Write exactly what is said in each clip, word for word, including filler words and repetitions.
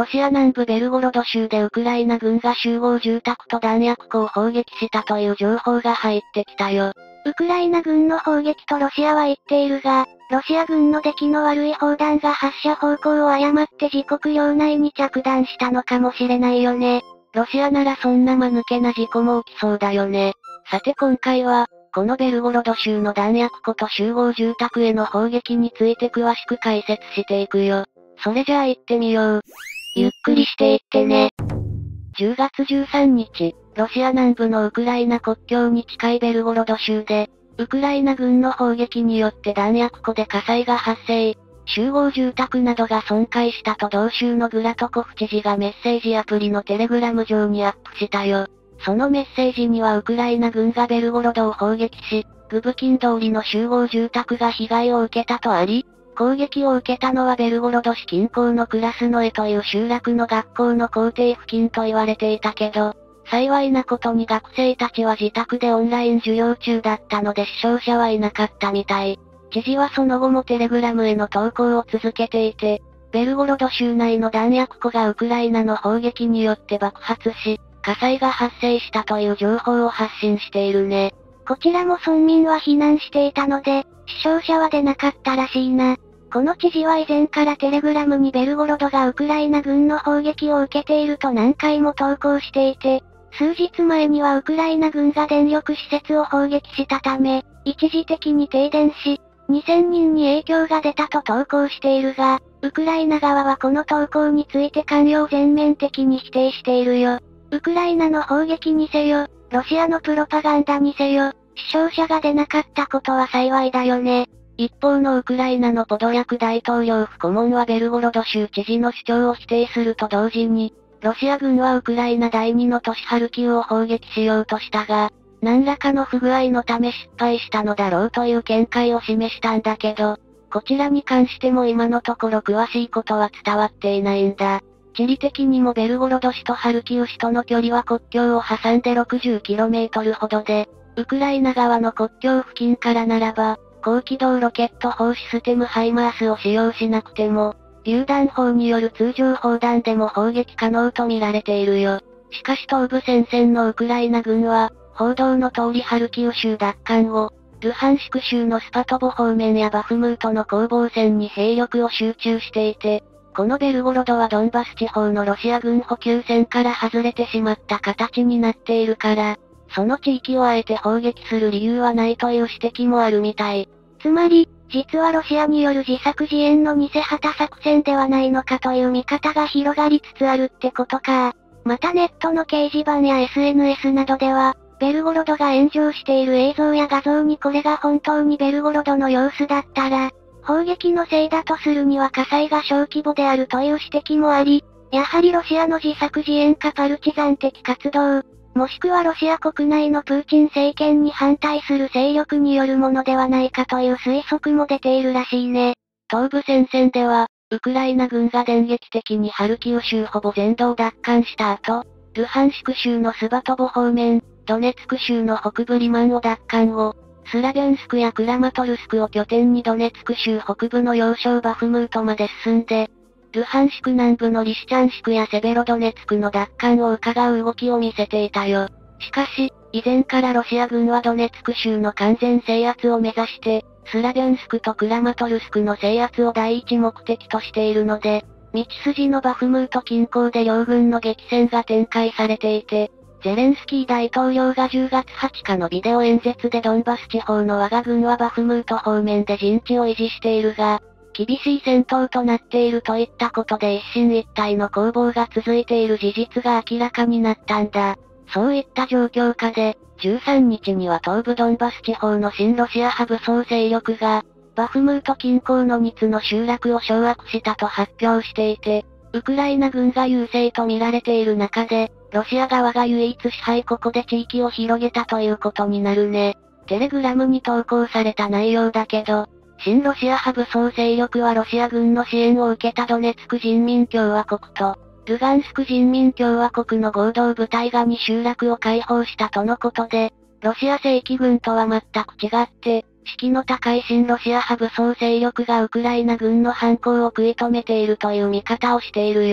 ロシア南部ベルゴロド州でウクライナ軍が集合住宅と弾薬庫を砲撃したという情報が入ってきたよ。 ウクライナ軍の砲撃とロシアは言っているが、ロシア軍の出来の悪い砲弾が発射方向を誤って自国領内に着弾したのかもしれないよね。 ロシアならそんな間抜けな事故も起きそうだよね。さて今回は、このベルゴロド州の弾薬庫と集合住宅への砲撃について詳しく解説していくよ。それじゃあ行ってみよう。 ゆっくりしていってね。 じゅうがつじゅうさんにち、ロシア南部のウクライナ国境に近いベルゴロド州で、ウクライナ軍の砲撃によって弾薬庫で火災が発生、集合住宅などが損壊したと同州のグラトコフ知事がメッセージアプリのテレグラム上にアップしたよ。そのメッセージにはウクライナ軍がベルゴロドを砲撃し、グブキン通りの集合住宅が被害を受けたとあり、攻撃を受けたのはベルゴロド市近郊のクラスノエという集落の学校の校庭付近と言われていたけど、幸いなことに学生たちは自宅でオンライン授業中だったので死傷者はいなかったみたい。知事はその後もテレグラムへの投稿を続けていて、ベルゴロド州内の弾薬庫がウクライナの砲撃によって爆発し、火災が発生したという情報を発信しているね。 こちらも村民は避難していたので、死傷者は出なかったらしいな。この知事は以前からテレグラムにベルゴロドがウクライナ軍の砲撃を受けていると何回も投稿していて、数日前にはウクライナ軍が電力施設を砲撃したため、一時的に停電し、にせんにんに影響が出たと投稿しているが、ウクライナ側はこの投稿について関与を全面的に否定しているよ。ウクライナの砲撃にせよ、ロシアのプロパガンダにせよ、死傷者が出なかったことは幸いだよね。 一方のウクライナのポドリャク大統領府顧問はベルゴロド州知事の主張を否定すると同時に、ロシア軍はウクライナ第二の都市ハルキウを砲撃しようとしたが、何らかの不具合のため失敗したのだろうという見解を示したんだけど、こちらに関しても今のところ詳しいことは伝わっていないんだ。地理的にもベルゴロド市とハルキウ市との距離は国境を挟んで ろくじゅうキロメートル ほどで、ウクライナ側の国境付近からならば、高機動ロケット砲システムハイマースを使用しなくても、榴弾砲による通常砲弾でも砲撃可能と見られているよ。しかし東部戦線のウクライナ軍は、報道の通りハルキウ州奪還後、ルハンシク州のスパトボ方面やバフムートの攻防戦に兵力を集中していて、このベルゴロドはドンバス地方のロシア軍補給線から外れてしまった形になっているから、その地域をあえて砲撃する理由はないという指摘もあるみたい。 つまり、実はロシアによる自作自演の偽旗作戦ではないのかという見方が広がりつつあるってことか。またネットの掲示板や エスエヌエス などでは、ベルゴロドが炎上している映像や画像にこれが本当にベルゴロドの様子だったら、砲撃のせいだとするには火災が小規模であるという指摘もあり、やはりロシアの自作自演かパルチザン的活動、もしくはロシア国内のプーチン政権に反対する勢力によるものではないかという推測も出ているらしいね。 東部戦線では、ウクライナ軍が電撃的にハルキウ州ほぼ全土を奪還した後、ルハンシク州のスバトボ方面、ドネツク州の北部リマンを奪還後、スラビャンスクやクラマトルスクを拠点にドネツク州北部の要衝バフムートまで進んで、ルハンシク南部のリシチャンシクやセベロドネツクの奪還を伺う動きを見せていたよ。しかし、以前からロシア軍はドネツク州の完全制圧を目指して、スラビャンスクとクラマトルスクの制圧を第一目的としているので、道筋のバフムート近郊で両軍の激戦が展開されていて、ゼレンスキー大統領がじゅうがつはつかのビデオ演説でドンバス地方の我が軍はバフムート方面で陣地を維持しているが、厳しい戦闘となっているといったことで一進一退の攻防が続いている事実が明らかになったんだ。そういった状況下で、じゅうさんにちには東部ドンバス地方の親ロシア派武装勢力が、バフムート近郊のみっつの集落を掌握したと発表していて、ウクライナ軍が優勢と見られている中で、ロシア側が唯一支配ここで地域を広げたということになるね。テレグラムに投稿された内容だけど、親ロシア派武装勢力はロシア軍の支援を受けたドネツク人民共和国と、ルガンスク人民共和国の合同部隊がに集落を解放したとのことで、ロシア正規軍とは全く違って、士気の高い親ロシア派武装勢力がウクライナ軍の犯行を食い止めているという見方をしているよ。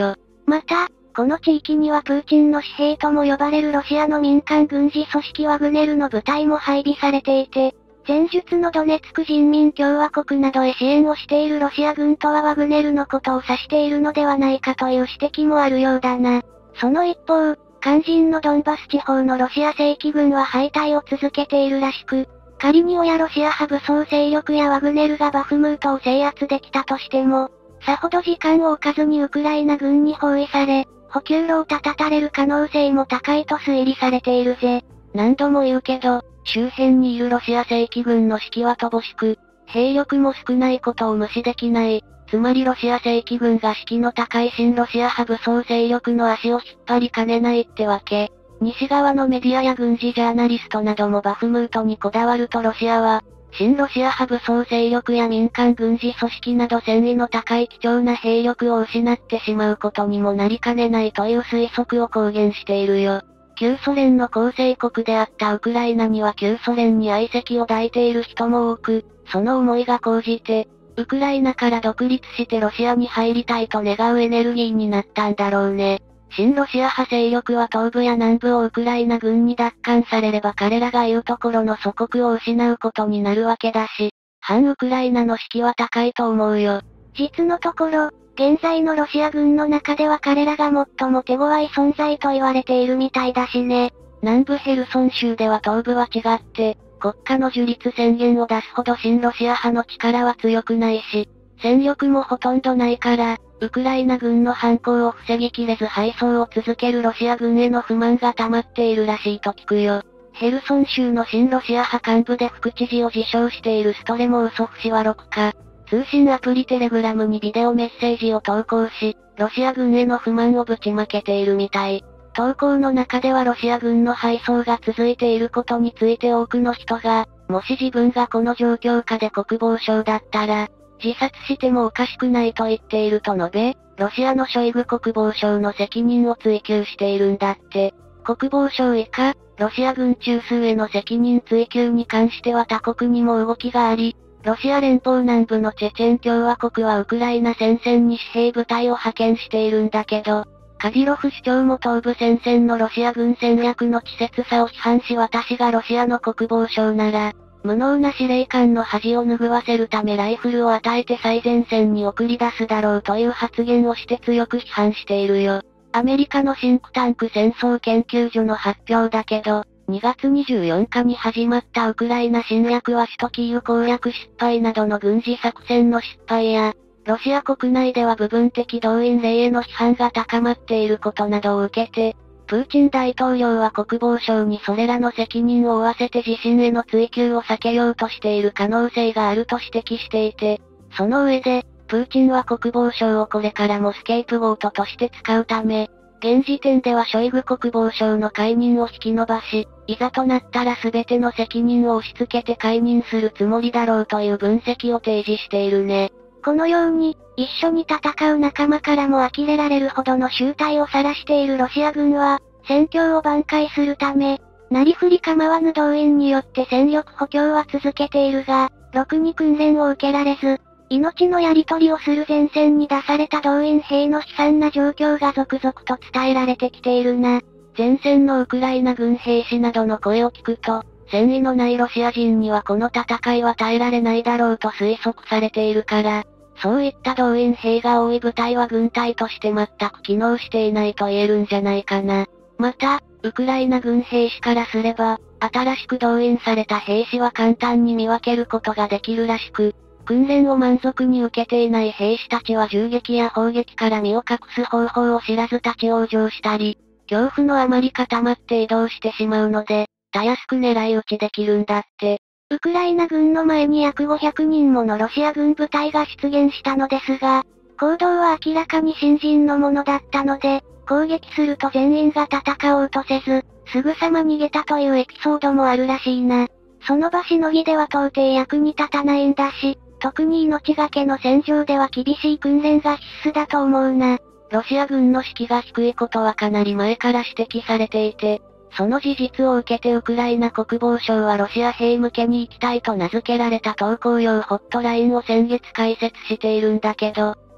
また、この地域にはプーチンの私兵とも呼ばれるロシアの民間軍事組織ワグネルの部隊も配備されていて、前述のドネツク人民共和国などへ支援をしているロシア軍とはワグネルのことを指しているのではないかという指摘もあるようだな。その一方、肝心のドンバス地方のロシア正規軍は敗退を続けているらしく、仮に親ロシア派武装勢力やワグネルがバフムートを制圧できたとしても、さほど時間を置かずにウクライナ軍に包囲され、補給路を断たされる可能性も高いと推理されているぜ。 何度も言うけど、周辺にいるロシア正規軍の士気は乏しく、兵力も少ないことを無視できない。つまりロシア正規軍が士気の高い親ロシア派武装勢力の足を引っ張りかねないってわけ。西側のメディアや軍事ジャーナリストなどもバフムートにこだわるとロシアは、親ロシア派武装勢力や民間軍事組織など戦意の高い貴重な兵力を失ってしまうことにもなりかねないという推測を公言しているよ。旧ソ連の構成国であったウクライナには旧ソ連に愛席を抱いている人も多く、その思いが高じて、ウクライナから独立してロシアに入りたいと願うエネルギーになったんだろうね。親ロシア派勢力は東部や南部をウクライナ軍に奪還されれば彼らが言うところの祖国を失うことになるわけだし、反ウクライナの士気は高いと思うよ。 実のところ、現在のロシア軍の中では彼らが最も手強い存在と言われているみたいだしね。 南部ヘルソン州では東部は違って、国家の樹立宣言を出すほど親ロシア派の力は強くないし、戦力もほとんどないから、ウクライナ軍の反攻を防ぎきれず敗走を続けるロシア軍への不満が溜まっているらしいと聞くよ。ヘルソン州の親ロシア派幹部で副知事を自称しているストレモウソフ氏はろくにち、通信アプリテレグラムにビデオメッセージを投稿し、ロシア軍への不満をぶちまけているみたい。投稿の中ではロシア軍の敗走が続いていることについて多くの人が、もし自分がこの状況下で国防相だったら、自殺してもおかしくないと言っていると述べ、ロシアのショイグ国防相の責任を追及しているんだって。国防相以下、ロシア軍中枢への責任追及に関しては他国にも動きがあり、ロシア連邦南部のチェチェン共和国はウクライナ戦線に私兵部隊を派遣しているんだけど、カディロフ首長も東部戦線のロシア軍戦略の稚拙さを批判し私がロシアの国防相なら、無能な司令官の恥を拭わせるためライフルを与えて最前線に送り出すだろうという発言をして強く批判しているよ。アメリカのシンクタンク戦争研究所の発表だけど、にがつにじゅうよっかに始まったウクライナ侵略は首都キーウ攻略失敗などの軍事作戦の失敗や、ロシア国内では部分的動員令への批判が高まっていることなどを受けて、プーチン大統領は国防省にそれらの責任を負わせて自身への追及を避けようとしている可能性があると指摘していて、その上で、プーチンは国防省をこれからもスケープゴートとして使うため、現時点ではショイグ国防相の解任を引き延ばし、いざとなったら全ての責任を押し付けて解任するつもりだろうという分析を提示しているね。 このように、一緒に戦う仲間からも呆れられるほどの醜態を晒しているロシア軍は、戦況を挽回するため、なりふり構わぬ動員によって戦力補強は続けているが、ろくに訓練を受けられず、命のやり取りをする前線に出された動員兵の悲惨な状況が続々と伝えられてきているな。 前線のウクライナ軍兵士などの声を聞くと、戦意のないロシア人にはこの戦いは耐えられないだろうと推測されているから、そういった動員兵が多い部隊は軍隊として全く機能していないと言えるんじゃないかな。また、ウクライナ軍兵士からすれば、新しく動員された兵士は簡単に見分けることができるらしく、訓練を満足に受けていない兵士たちは銃撃や砲撃から身を隠す方法を知らず立ち往生したり、恐怖のあまり固まって移動してしまうので、たやすく狙い撃ちできるんだって。 ウクライナ軍の前に約ごひゃくにんものロシア軍部隊が出現したのですが、行動は明らかに新人のものだったので、攻撃すると全員が戦おうとせず、すぐさま逃げたというエピソードもあるらしいな。その場しのぎでは到底役に立たないんだし、特に命がけの戦場では厳しい訓練が必須だと思うな。 ロシア軍の士気が低いことはかなり前から指摘されていて、その事実を受けてウクライナ国防省はロシア兵向けに行きたいと名付けられた投稿用ホットラインを先月開設しているんだけど、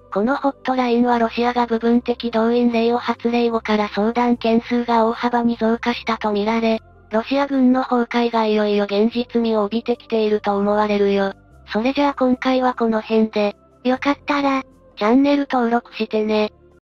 このホットラインはロシアが部分的動員令を発令後から相談件数が大幅に増加したとみられ、ロシア軍の崩壊がいよいよ現実味を帯びてきていると思われるよ。それじゃあ今回はこの辺で、 よかったら、 チャンネル登録してね。